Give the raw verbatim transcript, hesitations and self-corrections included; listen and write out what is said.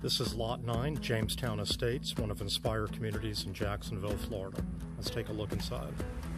This is Lot nine, Jamestown Estates, one of Inspire communities in Jacksonville, Florida. Let's take a look inside.